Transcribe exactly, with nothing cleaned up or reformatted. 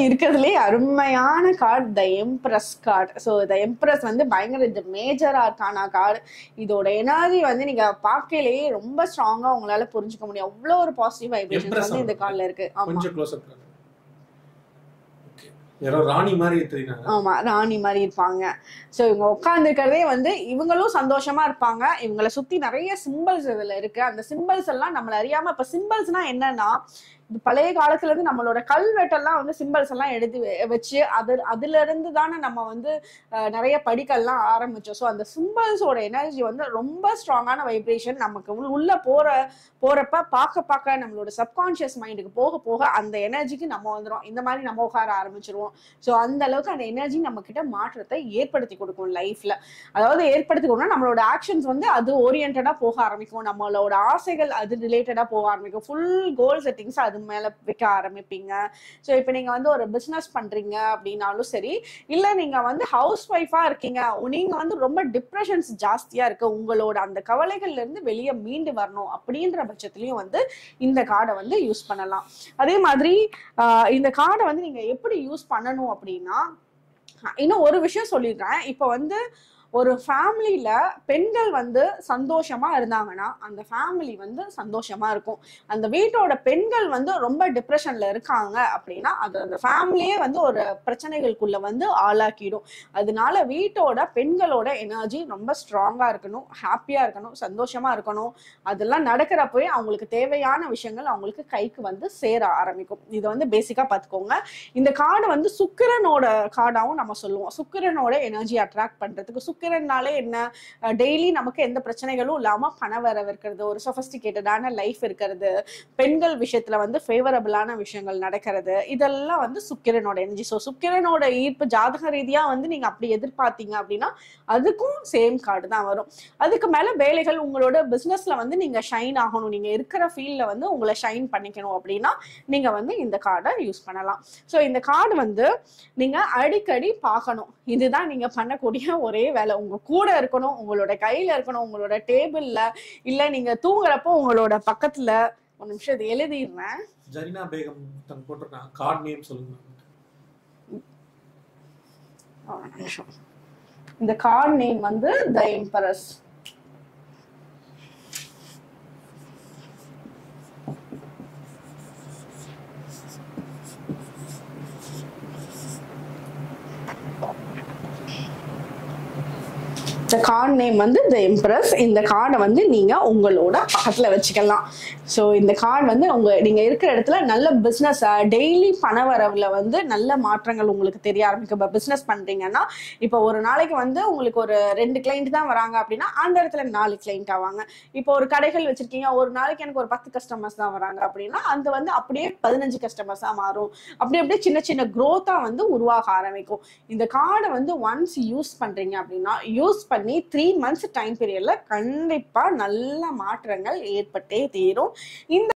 இருக்கிறதுலே அருமையான card the empress card. So the empress வந்து பயங்கர இது மேஜர் ஆர்கானா கார்டு. இதோட எனர்ஜி வந்து நீங்க பார்க்கலையே ரொம்ப ஸ்ட்ராங்கா உங்களால புரிஞ்சுக்க முடியும். அவ்வளோ ஒரு பாசிட்டிவ் வைப்ரேஷன்ஸ் வந்து இந்த கார்டுல இருக்கு. ஆமா ராணி மாதிரி தெரியுறாங்க. ஆமா ராணி மாதிரி இருப்பாங்க. ஸோ இவங்க உட்காந்துருக்கிறதே வந்து இவங்களும் சந்தோஷமா இருப்பாங்க. இவங்களை சுத்தி நிறைய சிம்பிள்ஸ் இதுல இருக்கு. அந்த சிம்பிள்ஸ் எல்லாம் நம்மள அறியாம, இப்ப சிம்பிள்ஸ்னா என்னன்னா பழைய காலத்துல இருந்து நம்மளோட கல்வெட்டெல்லாம் வந்து சிம்பிள்ஸ் எல்லாம் எடுத்து வச்சு அது அதுல இருந்து தானே நம்ம வந்து நிறைய படிக்கெல்லாம் ஆரம்பிச்சோம். ஸோ அந்த சிம்பிள்ஸோட எனர்ஜி வந்து ரொம்ப ஸ்ட்ராங்கான வைப்ரேஷன். நமக்கு உள்ள போற போறப்ப பார்க்க பார்க்க நம்மளோட சப்கான்சியஸ் மைண்டுக்கு போக போக அந்த எனர்ஜிக்கு நம்ம வந்துடும். இந்த மாதிரி நம்ம உட்கார ஆரம்பிச்சிருவோம். ஸோ அந்த அளவுக்கு அந்த எனர்ஜி நம்ம கிட்ட மாற்றத்தை ஏற்படுத்தி கொடுக்கும் லைஃப்ல. அதாவது ஏற்படுத்தி கொடுக்கணும் நம்மளோட ஆக்ஷன்ஸ் வந்து அது ஓரியன்டா போக ஆரம்பிக்கும். நம்மளோட ஆசைகள் அது ரிலேட்டடா போக ஆரம்பிக்கும். ஃபுல் கோல் செட்டிங்ஸ் அது மேல வைக்க ஆரம்பிப்பீங்க. ஸோ இப்போ நீங்க வந்து ஒரு பிசினஸ் பண்றீங்க அப்படின்னாலும் சரி, இல்ல நீங்க வந்து ஹவுஸ் ஒய்ஃபா இருக்கீங்க, நீங்க வந்து ரொம்ப டிப்ரெஷன்ஸ் ஜாஸ்தியா இருக்கு, உங்களோட அந்த கவலைகள்ல இருந்து வெளியே மீண்டு வரணும் அப்படின்ற பட்சத்துலயும் வந்து இந்த கார்டை வந்து யூஸ் பண்ணலாம். அதே மாதிரி ஆஹ் இந்த கார்டை வந்து நீங்க எப்படி யூஸ் பண்ணணும் அப்படின்னா, இன்னும் ஒரு விஷயம் சொல்லிடுறேன். இப்போ வந்து ஒரு ஃபேமிலியில பெண்கள் வந்து சந்தோஷமா இருந்தாங்கன்னா அந்த ஃபேமிலி வந்து சந்தோஷமா இருக்கும். அந்த வீட்டோட பெண்கள் வந்து ரொம்ப டிப்ரெஷன்ல இருக்காங்க அப்படின்னா அது அந்த ஃபேமிலியே வந்து ஒரு பிரச்சனைகளுக்குள்ள வந்து ஆளாக்கிடும். அதனால வீட்டோட பெண்களோட எனர்ஜி ரொம்ப ஸ்ட்ராங்கா இருக்கணும், ஹாப்பியா இருக்கணும், சந்தோஷமா இருக்கணும். அதெல்லாம் நடக்கிறப்பவே அவங்களுக்கு தேவையான விஷயங்கள் அவங்களுக்கு கைக்கு வந்து சேர ஆரம்பிக்கும். இதை வந்து பேசிக்கா பார்த்துக்கோங்க. இந்த கார்டு வந்து சுக்கிரனோட கார்டாவும் நம்ம சொல்லுவோம். சுக்கிரனோட எனர்ஜி அட்ராக்ட் பண்றதுக்கு, சுக்கிரனாலே என்ன, டெய்லி நமக்கு எந்த பிரச்சனைகளும் இல்லாம பண வரவு இருக்கிறது, ஒரு சொஃபஸ்டிகேட்டடான லைஃப் இருக்கிறது, பெண்கள் விஷயத்துல வந்து ஃபேவரபிளான விஷயங்கள் நடக்கிறது, இதெல்லாம் வந்து சுக்கிரனோட எனர்ஜி. ஸோ சுக்கிரனோட ஈர்ப்பு ஜாதக ரீதியா வந்து நீங்க அப்படி எதிர்பார்த்தீங்க அப்படின்னா அதுக்கும் சேம் கார்டு தான் வரும். அதுக்கு மேல வேலைகள், உங்களோட பிசினஸ்ல வந்து நீங்க ஷைன் ஆகணும், நீங்க இருக்கிற ஃபீல்ட்ல வந்து உங்களை ஷைன் பண்ணிக்கணும் அப்படின்னா நீங்க வந்து இந்த கார்டை யூஸ் பண்ணலாம். ஸோ இந்த கார்டு வந்து நீங்க அடிக்கடி பார்க்கணும். இதுதான் நீங்க பண்ணக்கூடிய ஒரே வேலை. உங்க கூட இருக்கணும், உங்களோட கையில இருக்கணும், உங்களோட டேபிள்ல, இல்ல நீங்க தூங்குறப்போ உங்களோட பக்கத்துல. ஒரு நிமிஷம் இது எழுதிடுறேன். ஜரினா பேகம் தன் போட்டிருக்காங்க. கார்ட் நேம் சொல்லுங்க. இந்த கார்ட் நேம் வந்து த எம்பரஸ். இந்த கார்டு நேம் வந்து த எம்பரஸ். இந்த கார்டை வந்து நீங்க உங்களோட பக்கத்துல வச்சுக்கலாம். ஸோ இந்த கார்டு வந்து உங்க நீங்க இருக்கிற இடத்துல நல்ல பிசினஸ், டெய்லி பண வரவுல வந்து நல்ல மாற்றங்கள் உங்களுக்கு தெரிய ஆரம்பிக்கும். இப்போ பிசினஸ் பண்றீங்கன்னா இப்போ ஒரு நாளைக்கு வந்து உங்களுக்கு ஒரு ரெண்டு கிளைண்ட் தான் வராங்க அப்படின்னா அந்த இடத்துல நாலு கிளைண்ட் ஆவாங்க. இப்போ ஒரு கடைகள் வச்சிருக்கீங்க, ஒரு நாளைக்கு எனக்கு ஒரு பத்து கஸ்டமர்ஸ் தான் வராங்க அப்படின்னா அந்த வந்து அப்படியே பதினஞ்சு கஸ்டமர்ஸா மாறும். அப்படி அப்படியே சின்ன சின்ன growth-ஆ வந்து உருவாக ஆரம்பிக்கும். இந்த கார்டை வந்து ஒன்ஸ் யூஸ் பண்றீங்க அப்படின்னா யூஸ் பண்ணி த்ரீ மந்த்ஸ் டைம் பீரியட்ல கண்டிப்பா நல்ல மாற்றங்கள் ஏற்பட்டே தீரும். இந்த